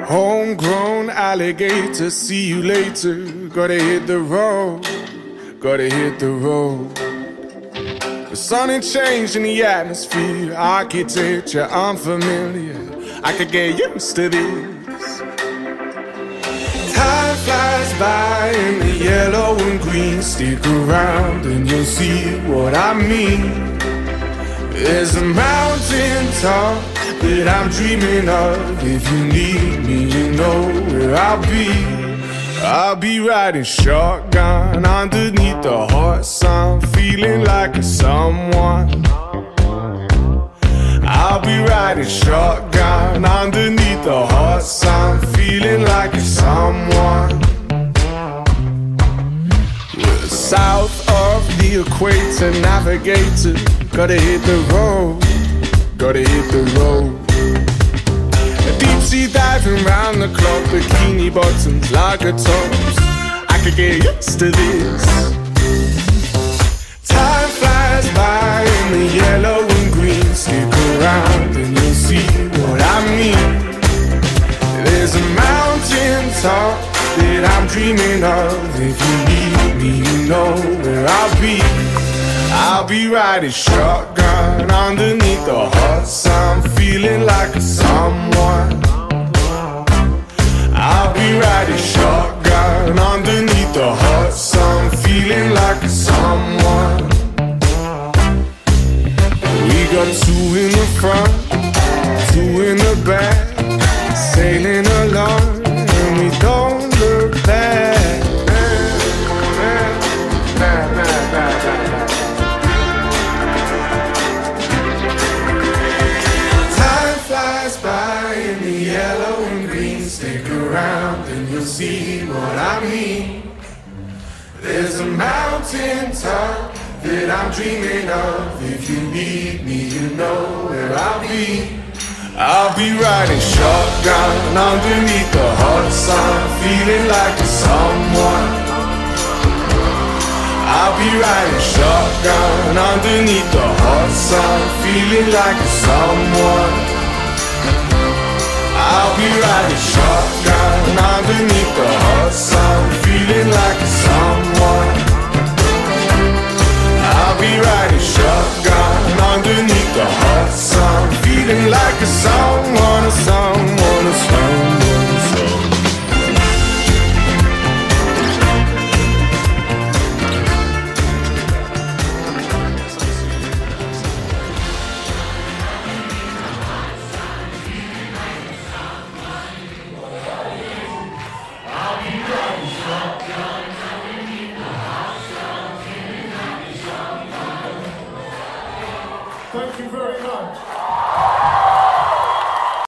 Homegrown alligator, see you later. Gotta hit the road, gotta hit the road. The sun ain't changing the atmosphere, architecture unfamiliar. I could get used to this. Time flies by in the yellow and green. Stick around and you'll see what I mean. There's a mountain top that I'm dreaming of. If you need me, you know where I'll be. I'll be riding shotgun underneath the hot sun, feeling like a someone. I'll be riding shotgun underneath the hot sun, feeling like a someone. We're south of the equator, navigator. Gotta hit the road, gotta hit the road. Deep sea diving round the clock, bikini bottoms, lager tops. I could get used to this. Time flies by in the yellow and green. Stick around and you'll see what I mean. There's a mountain top that I'm dreaming of. If you need me, you know where I'll be. I'll be riding shotgun underneath the hot sun, feeling like a someone. I'll be riding shotgun underneath the hot sun, feeling like a someone. We got two in the front, two in the back, sailing along and we don't look back. Stick around and you'll see what I mean. There's a mountain top that I'm dreaming of. If you need me, you know where I'll be. I'll be riding shotgun underneath the hot sun, feeling like a someone. I'll be riding shotgun underneath the hot sun, feeling like a someone. I'll be riding shotgun underneath the hot sun, feeling like a someone. I'll be riding shotgun underneath the hot sun, feeling like a someone, a someone, a someone, a someone. Thank you very much.